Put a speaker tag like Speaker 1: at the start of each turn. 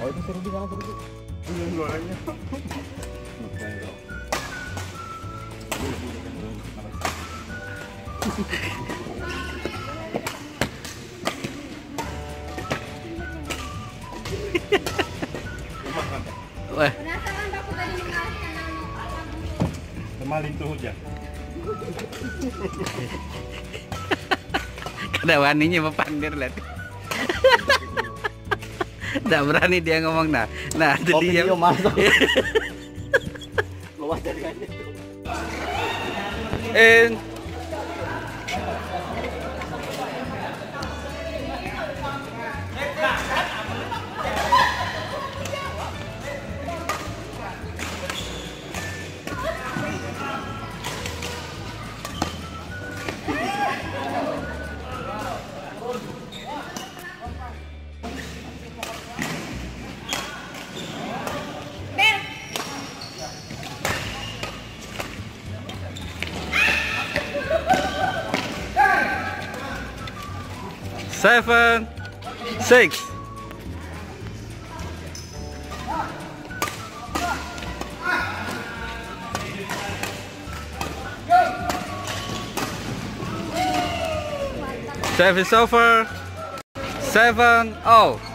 Speaker 1: Oh itu seru di sana seru. Belum gorengnya.
Speaker 2: Wah.
Speaker 3: Penasaran aku tadi mengalihkan lagu.
Speaker 1: Kemalin tuh hujan.
Speaker 2: Kada waninya mepandir lihat. Tidak berani dia ngomong nah. Nah, itu dia.
Speaker 1: Video masuk. Luas dari kaca.
Speaker 2: And seven, 6. Service over. 7-0.